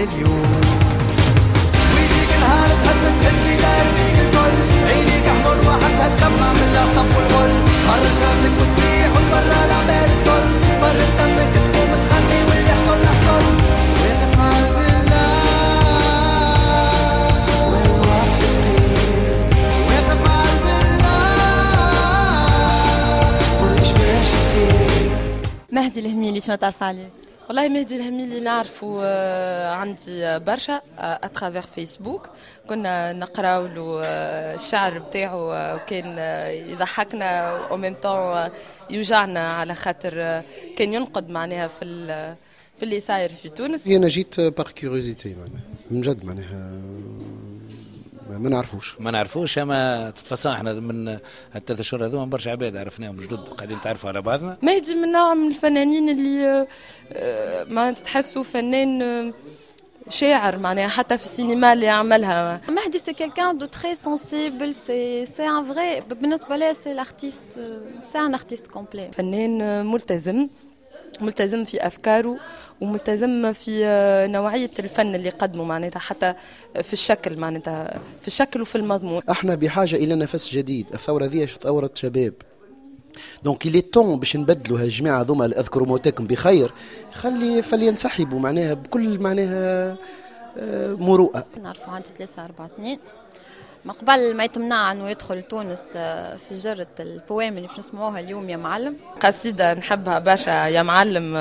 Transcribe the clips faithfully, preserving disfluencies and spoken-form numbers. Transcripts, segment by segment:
اليوم. ويجيك نهار تحب تهدي داير فيك الكل، عينيك احمر وحدها تدمع من العصب والغل، مرة راسك وتصيح وتبرى العباد الكل، مرة دمك تقوم تغني واللي يحصل يحصل. واقف عالقلب والوقت صغير، واقف عالقلب كلش باش يصير. مهدي الهميلي شنو تعرف عليه؟ والله مهدي الهميلي نعرفه عندي برشا اترافيغ فيسبوك، كنا نقراو له الشعر بتاعه وكان يضحكنا او ميم طون يوجعنا، على خاطر كان ينقد معناها في في اللي صاير في تونس. انا جيت بار كيوريزيتي معناها من جد، معناها ما نعرفوش ما نعرفوش اما تتصور احنا من الثلاث شهور هذوما برشا عباد عرفناهم جدد قاعدين تعرفوا على بعضنا. مهدي من نوع من الفنانين اللي ما تحسوا فنان شاعر معناها حتى في السينما اللي يعملها. مهدي سي كيلكان دو تري سنسيبل، سي سي ان فري، بالنسبه لي سي الارتيست، سي ان ارتيست كومبلي. فنان ملتزم، ملتزم في افكاره وملتزم في نوعيه الفن اللي قدمه معناتها، حتى في الشكل معناتها في الشكل وفي المضمون. احنا بحاجه الى نفس جديد، الثوره ذي ثوره شباب، دونك إلي طون باش نبدلوا هالجماعه هذوما اللي اذكروا موتاكم بخير، خلي فلينسحبوا معناها بكل معناها مروءه. نعرفوا عندي ثلاثة أربع سنين من قبل ما يتمنع انه يدخل تونس في جرة البوام اللي باش نسمعوها اليوم يا معلم. قصيده نحبها برشا يا معلم،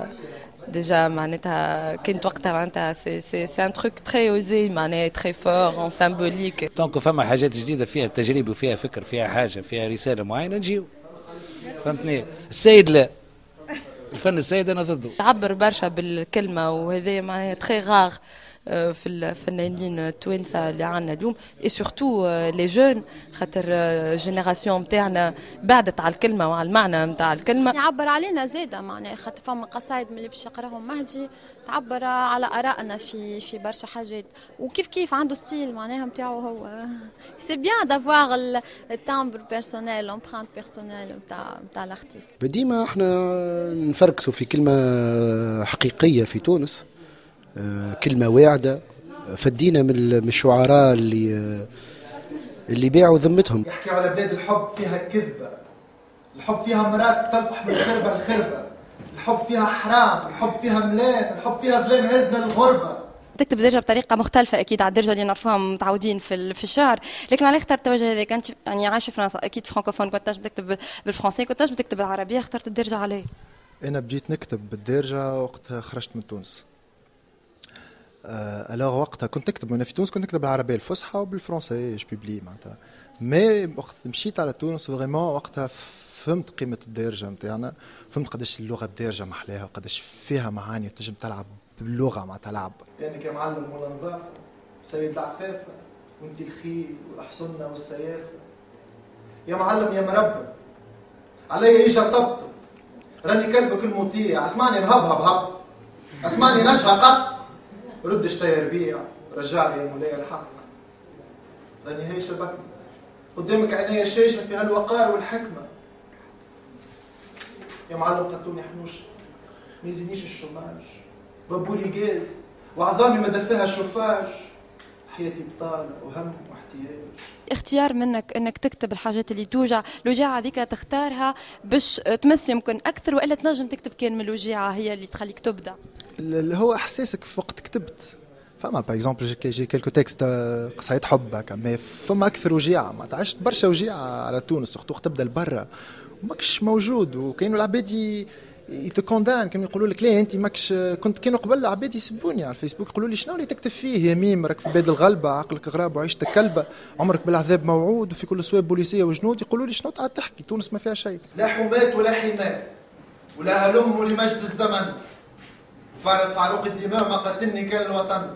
ديجا معناتها كنت وقتها معناتها سي سي سي ان تروك تري اوزي معناها تري فور اون سامبوليك. دونك فما حاجات جديده فيها تجربه وفيها فكر، فيها حاجه، فيها رساله معينه نجيو. فهمتني؟ السيد لا، الفن السيد انا ضده. تعبر برشا بالكلمه وهذا معناها تري غار في الفنانين التوانسه اللي عندنا اليوم، اي سورتو لي جون، خاطر جينيراسيون نتاعنا بعدت على الكلمه وعلى المعنى نتاع الكلمه. يعبر علينا زاده معناها، خاطر فما قصايد من اللي باش يقراهم مهدي تعبر على ارائنا في في برشا حاجات، وكيف كيف عنده ستيل معناها نتاعو هو. سي بيان دافواغ التامبر بيرسونيل، لومبرانت بيرسونيل نتاع نتاع الارتيست. ديما احنا نفركسوا في كلمه حقيقيه في تونس، كلمة واعدة، فدينا من الشعراء اللي اللي باعوا ذمتهم. يحكي على بلاد الحب فيها كذبة، الحب فيها مرات تلفح من خربة لخربة، الحب فيها حرام، الحب فيها ملام، الحب فيها ظلام هزنا الغربة. تكتب درجة بطريقة مختلفة أكيد على الدرجة اللي نعرفوها متعودين في في الشعر، لكن على اخترت التوجه هذاك؟ أنت يعني عايش في فرنسا أكيد فرانكوفون، كنت تنجم تكتب بالفرنسي، كنت تنجم تكتب بالعربية، اخترت الدرجة عليه؟ أنا بديت نكتب بالدرجة وقتها خرجت من تونس. الوغ وقتها كنت نكتب وانا في تونس كنت نكتب بالعربيه الفصحى وبالفرنسي جو بيبلي معناتها، مي وقت مشيت على تونس فريمون وقتها فهمت قيمه الدارجه نتاعنا، فهمت قداش اللغه الدارجه محلاها وقداش فيها معاني وتنجم تلعب باللغه مع تلعب. كانك يا معلم ولا نظافه سيد العفافه وانت الخيل والاحصنه والسيافه، يا معلم يا مربى علي اجا طبطب، راني كلبك المطيع، اسمعني نهبهب هب، اسمعني نشهق، رد شتي ربيع، رجع لي يا مولاي الحق، راني هي شبكنا قدامك عيني الشاشه في هالوقار والحكمه، يا معلم قتلوني حنوش ما يزينيش الشوماج، بابوري جاز وعظامي ما دفاها شوفاج، حياتي بطاله وهم واحتياج. اختيار منك انك تكتب الحاجات اللي توجع، الوجاعه هذيك تختارها باش تمس يمكن اكثر، والا تنجم تكتب كان من الوجاعه هي اللي تخليك تبدع؟ اللي هو احساسك في وقت كتبت، فما باغ اكزومبل جي كيلكو تكست قصايد حب هكا، مي فما اكثر وجاعه، ما عشت برشا وجاعه على تونس وقت تبدا لبرا وماكش موجود، وكاينوا العباد يتكوندان كانوا يقولوا لك ليه انت ماكش، كنت كانوا قبل العباد يسبوني على الفيسبوك يقولوا لي شنو اللي تكتب فيه يا ميم، راك في بلاد الغلبه عقلك غراب وعيشتك كلبه، عمرك بالعذاب موعود وفي كل سواب بوليسيه وجنود، يقولوا لي شنو تقعد تحكي، تونس ما فيها شيء، لا حمات ولا حماة ولا هلم لمجد الزمن، فارق فاروق الدماء ما قتلني كان الوطن،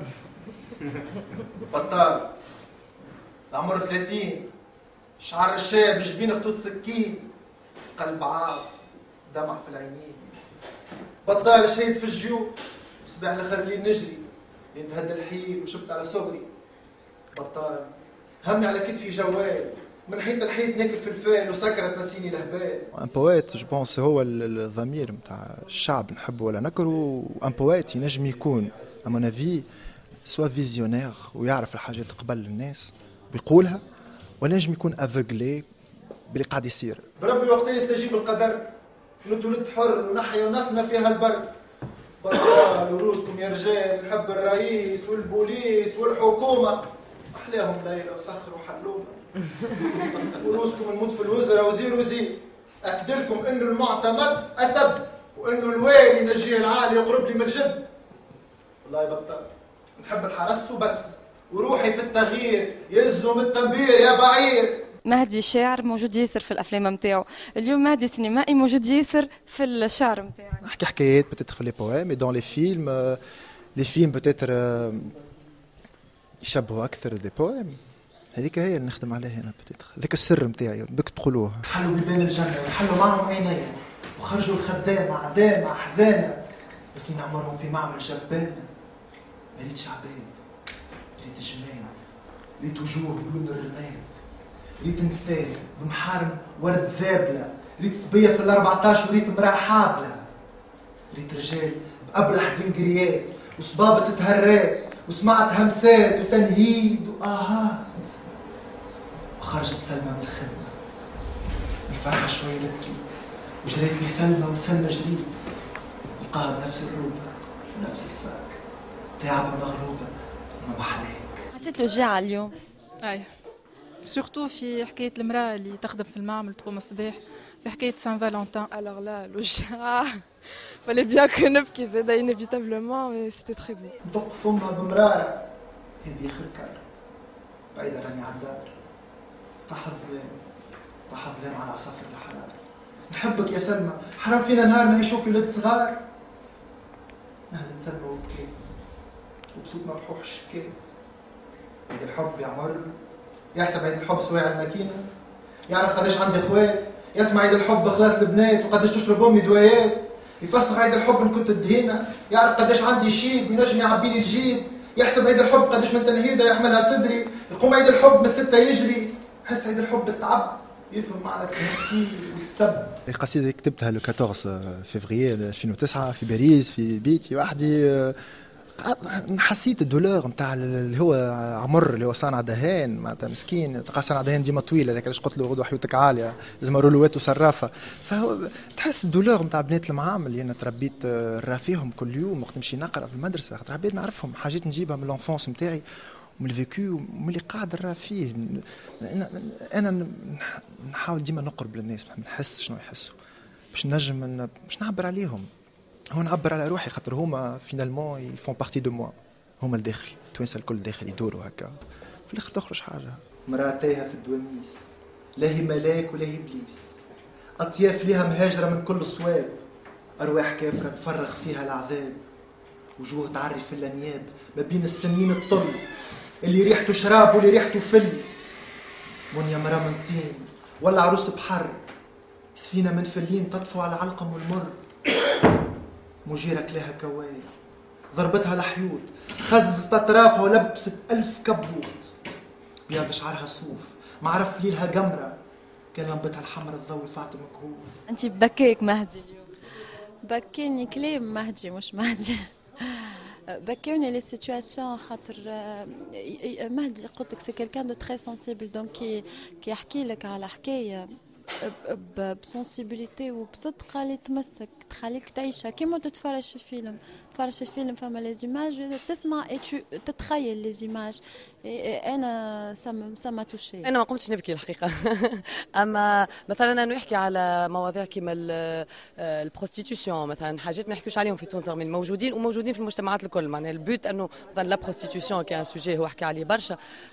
بطال العمر ثلاثين، شعر الشاب جبين خطوط سكين، قلب عاق دمع في العينين، بطال شهيد في الجيوب، صباح الاخر الليل نجري ينتهد الحيل وشبت على صغري، بطال همي على كتفي جوال، من حيط الحيط ناكل فلفال وسكرت نسيني الهبال. ان بويت جو بونس هو الضمير نتاع الشعب نحبه ولا نكره، ان بويت ينجم يكون امون افي سوا فيزيونير ويعرف الحاجات قبل الناس بيقولها، ولا نجم يكون افوغلي باللي قاعد يصير. بربي وقت يستجيب القدر نتولد حر ونحيا ونفنى فيها البر. بطال وروسكم يا رجال، نحب الرئيس والبوليس والحكومه، احلاهم ليله وسخر وحلومه. وروسكم نموت في الوزراء وزير وزير. اكد لكم انه المعتمد اسد، وانه الوالي نجيه العالي يقرب لي من الجد. والله بطال نحب الحرس وبس، وروحي في التغيير يزم التنبير يا بعير. مهدي شاعر موجود ياسر في الافلام نتاعو، اليوم مهدي سينمائي موجود ياسر في الشعر نتاعو. نحكي حكايات بتاتر في لي بوام، دون لي فيلم لي فيلم بتاتر يشبهوا اكثر دي بوام. هذيك هي اللي نخدم عليها انا بتاتر، هذاك السر نتاعي بك تقولوها. حلوا بيبان الجنه وحلوا معهم عينيا، وخرجوا الخدامه عدامه حزانه، لكن نعمرهم في معمل جبانه. ما ريتش عباد، ريت جمال، ريت وجوه بلون الرماد، ريت نساء بمحارم ورد ذابله، ريت صبيه في الأربعتاش وريت مراه حاضله، ريت رجال بأبلح دنقريات وصبابة تهرات، وسمعت همسات وتنهيد وآهات. وخرجت سلمى من الخدمة، الفرحة شوية لبكي، وجريت لي سلمى وسلمى جريت، لقاها بنفس الروبة ونفس الساك، تعبة مغلوبة ما محلاك. حسيت له جاعة اليوم؟ اي سورتو في حكايه المراه اللي تخدم في المعمل تقوم الصباح، في حكايه سان فالنتان. الوغ لا لوجا فالي بيان كو نبكي زاد انيفيتابلومون، مي سيتي تري بون. ندق فمها بمرارة، هذه خركة بعيدة راني على الدار، طاح الظلام طاح الظلام على عصافر الحرارة. نحبك يا سلمى، حرام فينا نهار نعيشوك ولاد صغار. نهلت سلمى وبكيت وبصوت مبحوح شكيت. عيد الحب يا عمر، يحسب عيد الحب سواع الماكينة، يعرف قداش عندي اخوات، يسمع عيد الحب خلاص البنات وقداش تشرب امي دوايات، يفسخ عيد الحب ان كنت دهينة، يعرف قداش عندي شيب وينجم يعبي لي الجيب، يحسب عيد الحب قداش من تنهيده يحملها صدري، يقوم عيد الحب من الستة يجري، يحس عيد الحب التعب، يفهم معنى التهتيل والسب. القصيدة كتبتها لو أربعطاش فيفري ألفين وتسعة في باريس في بيتي وحدي. حسيت الدولار نتاع اللي هو عمر اللي هو صانع دهان معناتها مسكين، تلقى صانع دهان ديما طويل، هذاك علاش قلت له غدوه حيوتك عاليه لازم رولوات وصرافه. فهو تحس الدولار نتاع بنات المعامل اللي انا تربيت راه فيهم كل يوم وقت نمشي نقرا في المدرسه، خاطر عباد نعرفهم حاجات نجيبها من لونفونس نتاعي ومن الفيكو ومن اللي قاعد راه فيه. انا نحاول ديما نقرب للناس، ما نحس شنو يحسوا باش نجم باش نعبر عليهم. هو نعبر على روحي خاطر هما فينالمون يفون بارتي دو موا، هما الداخل التوانسه الكل داخل يدوروا هكا في الاخر تخرج حاجه. مرأة تايهة في الدواميس، لا هي ملاك ولا هي ابليس، اطياف ليها مهاجره من كل صواب، ارواح كافره تفرغ فيها العذاب، وجوه تعري في الانياب ما بين السنين الطل، اللي ريحته شراب واللي ريحته فل. منيا مرأة من طين ولا عروس بحر، سفينه من فلين تطفو على العلقم والمر. مجيرة كلاها كوايا ضربتها لحيوط، خزت اطرافها ولبست الف كبوت. بياض شعرها صوف معرف ليلها قمرة، كان لمبتها الحمر الضوي فاطمة مكهوف. انت بكيك مهدي اليوم؟ بكيني كلام مهدي مش مهدي. بكيوني لي سيتواسيون خاطر مهدي قلت لك سي كيلكان دو تري سنسيبل، دونك كي كي يحكي لك على حكايه بسنسيبيليتي وبصدق اللي تمسك تخليك تعيشها كيما تتفرج في فيلم. تتفرج في فيلم فما لي زيماج تسمع تتخيل لي زيماج. انا سما سما توشي. انا ما قمتش نبكي الحقيقه. اما مثلا انا نحكي على مواضيع كيما البروستيتيوشن مثلا، حاجات ما يحكوش عليهم في تونس رغم موجودين وموجودين في المجتمعات الكل. معناها البوت انه مثلا لا بروستيتيوشن كي ان سوجي هو حكى عليه برشا،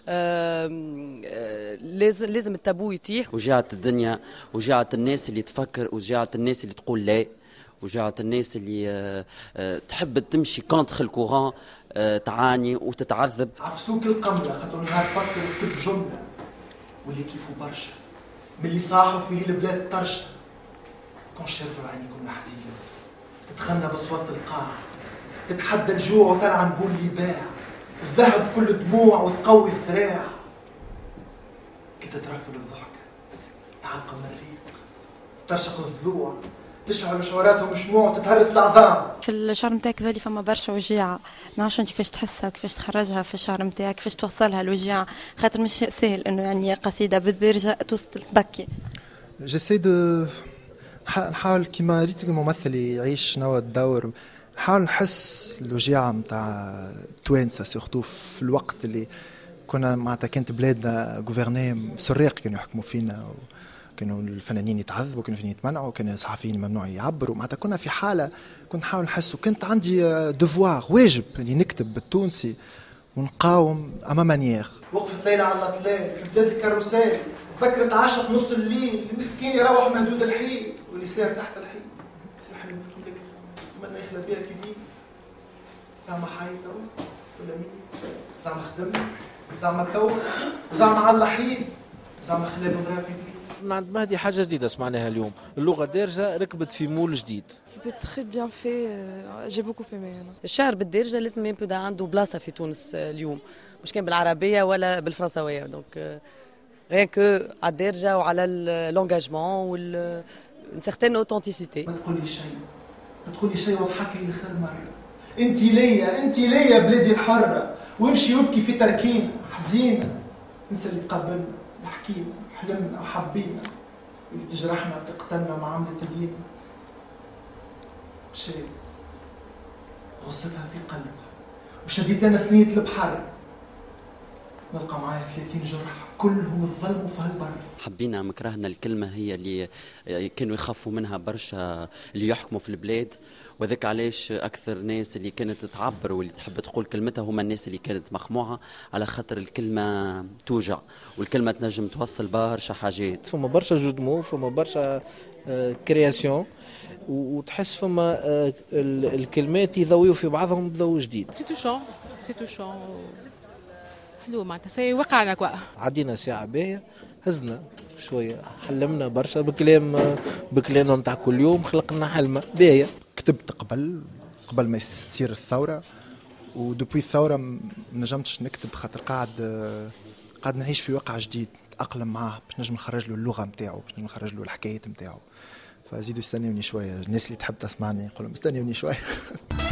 لازم لازم التابو يتيح. وجعت الدنيا وجعت الناس اللي تفكر وجعت الناس اللي تقول لا وجعت الناس اللي تحب تمشي كونتر الكورون، تعاني وتتعذب. عفسوك القملة خاطر نهار فكر وكتب جملة، واللي كيفوا برشا من اللي صاحوا في ليل بلاد طرشة. كون شردوا عينيكم الحزينة تتخنى بصوت القاع، تتحدى الجوع وتلعن بول اللي باع، الذهب كل دموع وتقوي الذراع. كي تترفل الضحكة تعلقم الريق، ترشق الضلوع تشعل شعوراتهم شموع وتتهرس العظام. في الشعر نتاعك ذولي فما برشا وجيعه، ما نعرفش انت كيفاش تحسها كيفاش تخرجها في الشعر نتاعك كيفاش توصلها الوجيعه، خاطر مش سهل انه يعني قصيده بالدرجه توصل تبكي. جيسي دو نحاول كيما ريت الممثل يعيش نوع الدور، نحاول نحس الوجيعه نتاع التوانسه سورتو في الوقت اللي كنا معناتها كانت بلادنا غوفرني سراق كانوا يحكموا فينا، كانوا الفنانين يتعذبوا، كانوا الفنانين يتمنعوا، كانوا الصحفيين ممنوع يعبروا، معناتها كنا في حاله كنت نحاول نحس، وكنت عندي دوفوار واجب اني نكتب بالتونسي ونقاوم اما مانيير. وقفت ليلى على الاطلال في بلاد الكروسال، ذكرت عاشق نص الليل، المسكين يروح مهدود الحيط واللي سار تحت الحيط. يا حلم لك نتمنى يخلى بها في بيت، زعما حي ولا ميت، زعما خدم، زعما كون، زعما على الحيط، زعما خلى بنضرب في بيت. من عند مهدي حاجه جديده سمعناها اليوم، اللغه الدارجه ركبت في مول جديد. سيتي تري بيان في، جي بوكو ايمي انا. الشعر بالدارجه لازم يبدا عنده بلاصه في تونس اليوم، مش كان بالعربيه ولا بالفرنساويه، دونك غير كو على الدارجه وعلى اللونجاجمون وال سيغتين اوثنتيسيتي. ما تقولي شيء، ما تقولي شيء واضحك لي اخر مره. انت ليا انت ليا بلادي الحره، وامشي وابكي في تركينا حزينه، ننسى اللي قبلنا اللي حكينا حلمنا وحبينا، واللي تجرحنا وتقتلنا مع عملة دينا. مشيت غصتها في قلبها وشديت انا ثنية البحر، نلقى معايا ثلاثين جرح كلهم الظلموا في هالبر. حبينا مكرهنا الكلمة هي اللي كانوا يخافوا منها برشا اللي يحكموا في البلاد، وذاك علاش أكثر ناس اللي كانت تعبر واللي تحب تقول كلمتها هما الناس اللي كانت مخموعة، على خاطر الكلمة توجع والكلمة تنجم توصل برشا حاجات. فما برشا جودمو، فما برشا كرياسيون، وتحس فما الكلمات يضويوا في بعضهم بضوء جديد. سي توشون سي توشون حلو معناتها سي وقعنا كوا. عدينا ساعة باهية، هزنا شوية، حلمنا برشا بكلام بكلامنا نتاع كل يوم، خلقنا حلمة باهية. كتبت قبل قبل ما تصير الثورة، ودوبوي الثورة ما نجمتش نكتب خاطر قاعد قاعد نعيش في واقع جديد نتأقلم معاه باش نجم نخرج له اللغة نتاعو، باش نجم نخرج له الحكايات نتاعو. فزيدوا استنوني شوية، الناس اللي تحب تسمعني نقول لهم استنوني شوية.